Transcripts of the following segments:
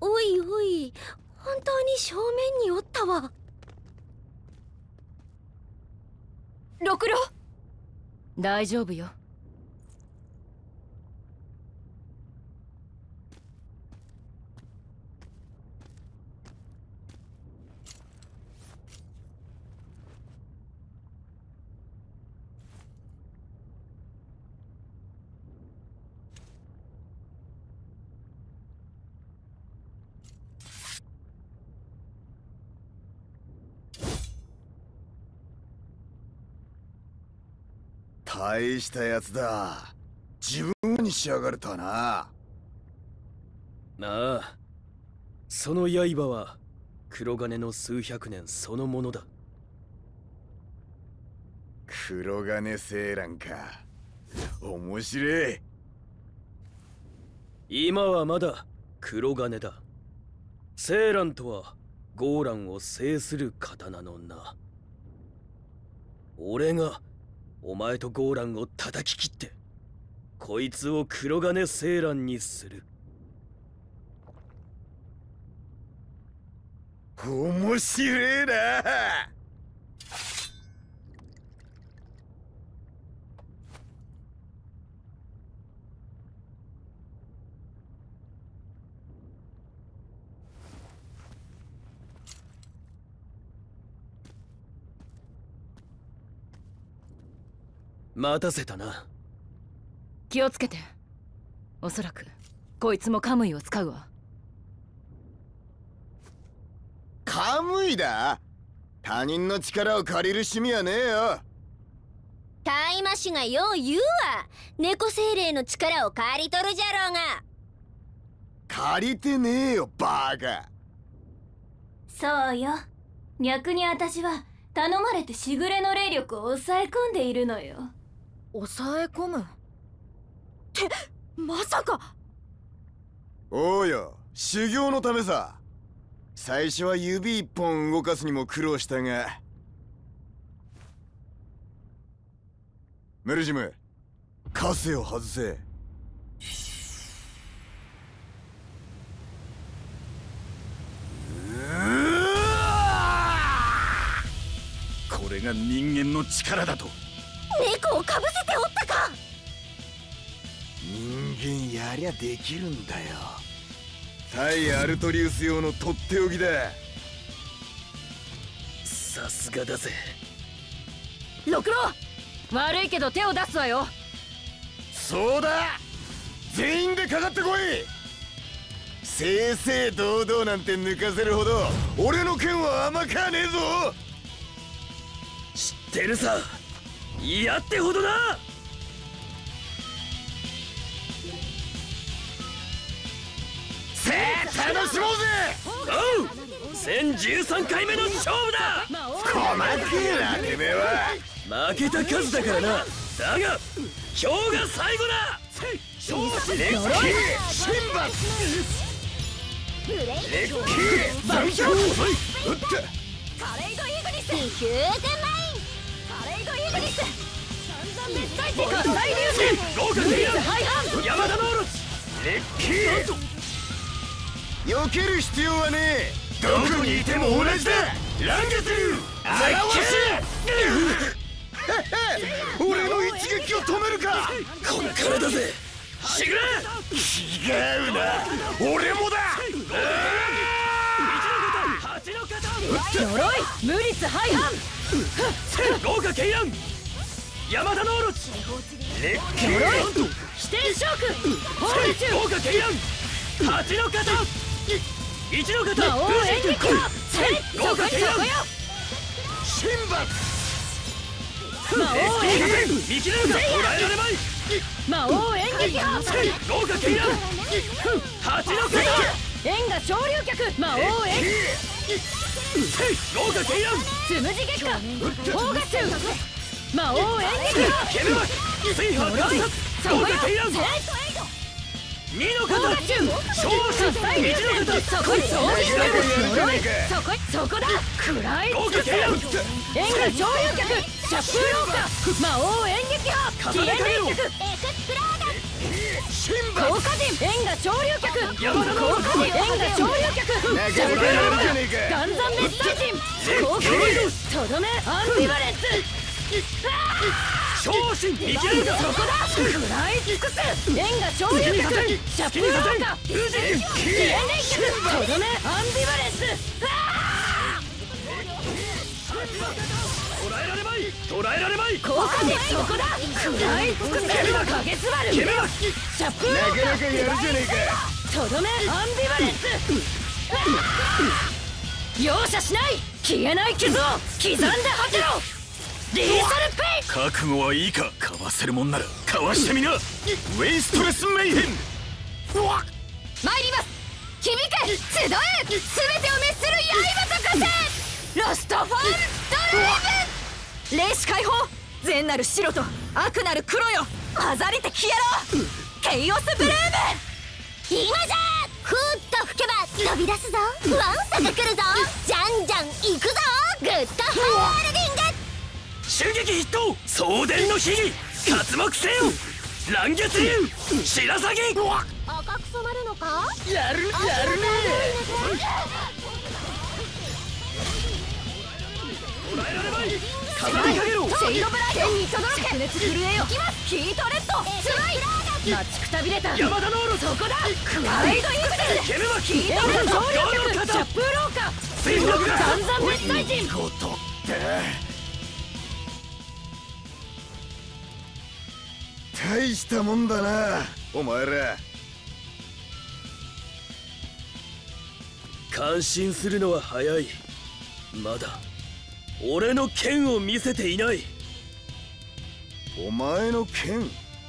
おいおい、本当に正面におったわ。ろくろ、 大丈夫よ。 大したやつだ。自分に仕上がるとはな。 なあ、その刃は黒金の数百年そのものだ。 黒金青蘭か。面白い。 今はまだ黒金だ。青蘭とはゴーランを制する刀の名。俺がお前とゴーランを叩き切ってこいつを黒金青蘭にする。 面白いな。 待たせたな。 気をつけて。おそらくこいつもカムイを使うわ。 カムイだ。他人の力を借りる趣味はねえよ。 タイマシがよう言うわ。猫精霊の力を借りとるじゃろうが。 借りてねえよバカ。 そうよ。逆に私は頼まれてしぐれの霊力を抑え込んでいるのよ。 抑え込むって、 まさか。 おうよ、修行のためさ。最初は指一本動かすにも苦労したが。メルジム、カセを外せ。これが人間の力だと。 猫をかぶせておったか。 人間やりゃできるんだよ。対アルトリウス用のとっておきだ。 さすがだぜ。 ろくろ、悪いけど手を出すわよ。 そうだ、全員でかかってこい。正々堂々なんて抜かせるほど俺の剣は甘かねえぞ。 知ってるさ、嫌ってほどな。 さあ楽しもうぜ。 おう、1013回目の勝負だ。 細けえなてめえは。 負けた数だからな。だが今日が最後だ。 レッキーシンバス、レッキー残響、打ったカレイドイーグリス、ディフューズマイン、カレイドイーグリス、散々滅体的大流星、 豪華テイラー、山田のオロチ、 レッキー。避ける必要はねえ。どこにいても同じだ。ランゲス流あらわし俺の一撃を止めるか。 こっからだぜ。しぐれ。 違うな、俺もだ。 鎧無率廃反、 豪華ケイラン、山田のオロチ、 レッキー鎧飛天ショーク、ホールチュ豪華ケイラン、八の型、一の型、 魔王演劇派、 豪華ケイラン、 シンバス、 魔王演劇、 見切れるか、捉えられまい。 魔王演劇派、 豪華ケイラン、八の型、 円が昇竜脚、魔王演劇、 豪華ケイラン、 つむじ月下、オーガシュ魔王演劇派、 ケメマキ、水波観察、豪華ケイラン、二の型、昇竜、一の型、 そこに衝撃鎧、そこだ、暗い豪華ケイラン、 円が昇竜脚、シャッフーローカ、魔王演劇派、 重ねかけろ。 エクスプローダシンバ効果陣円が潮流脚山田の効果陣円が潮流脚なかなかやるじゃねえか。 ガンザン滅災陣効果陣とどめアンビバレンス昇進見切れるか。 そこだ食らい尽くす円が潮流脚シャップローカ封じ消えねえ脚とどめアンビバレンス捉えられまい捉えられまい。 効果陣そこだ食らい尽くせ影すばる決めろ。 シャップローなかなかやるじゃねえか。 とどめアンビバレンス容赦しない消えない傷を刻んで果てろリーサルペイ覚悟はいいか。かわせるもんならかわしてみな。ウェイストレスメイヘン。 参ります響け集え全てを滅する刃と化せロストフォンドライブ霊視解放善なる白と悪なる黒よ混ざりて消えろケイオスブルーム今じゃふーっと吹けば飛び出すぞワンサが来るぞじゃんじゃん行くぞグッドファイアルディング襲撃筆頭送電の秘技活目せよ乱月流白鷺。 赤く染まるのかやるね捉えられまい。 飾りかけろシェイドブライ天に届け灼熱震えよいきますヒートレッドつらい待ちくたびれた山田のロそこだクワイドイグルケルマキヒートレッド潮流脚シャップローカ水力がガンザン滅災陣ことって大したもんだなお前ら。 感心するのは早い。まだ俺の剣を見せていない。 お前の剣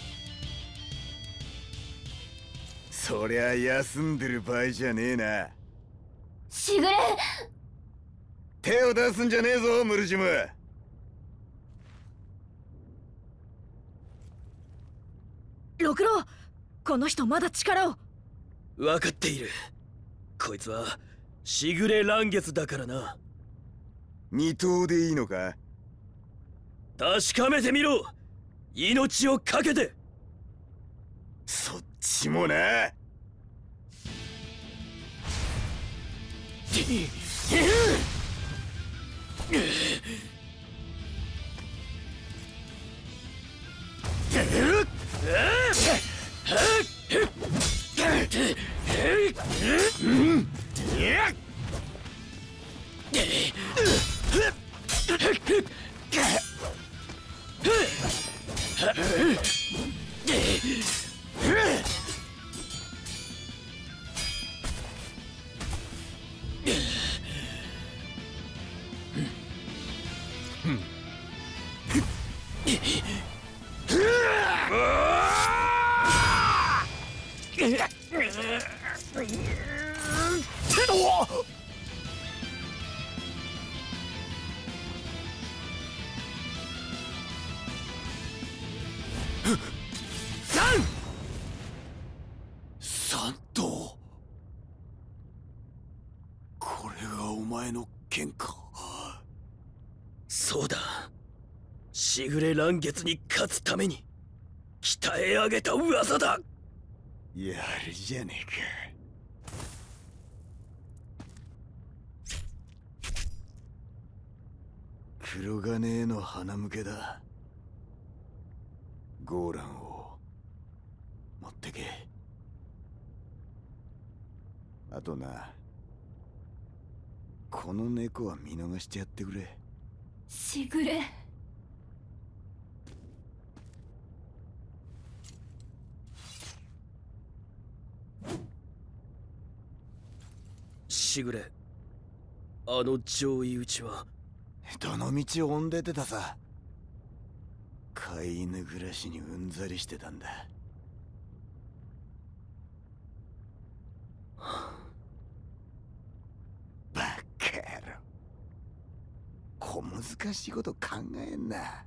そりゃ休んでる場合じゃねえな。 しぐれ手を出すんじゃねえぞムルジム。 六郎この人まだ力を分かっている。こいつはしぐれ乱月だからな。 二刀でいいのか。 確かめてみろ命をかけて。 そっちもな。 三頭。これがお前の剣か。そうだ。しぐれ乱月に勝つために鍛え上げた技だ。 やるじゃねえか。黒金への鼻向けだ。ゴーランを持ってけ。あとな、この猫は見逃してやってくれ。 しぐれしぐれ、あの上位打ちはどの道を追んでてたさ。飼い犬暮らしにうんざりしてたんだ。バカ野郎、小難しいこと考えんな。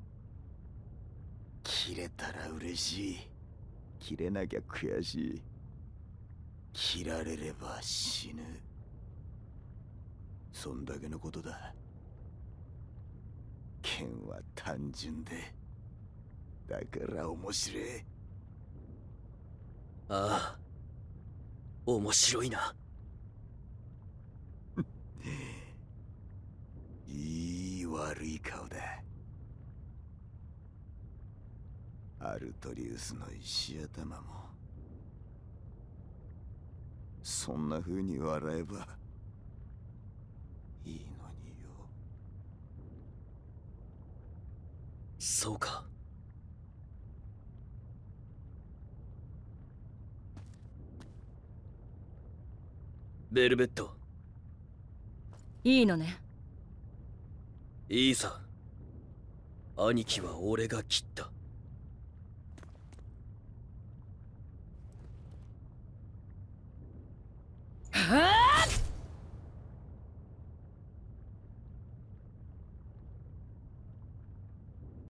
切れたら嬉しい、切れなきゃ悔しい、切られれば死ぬ、そんだけのことだ。剣は単純で、だから面白い。 ああ、面白いな。 いい悪い顔だ。アルトリウスの石頭もそんな風に笑えばいいのによ。 そうか。ベルベット。 いいのね。 いいさ。兄貴は俺が切った。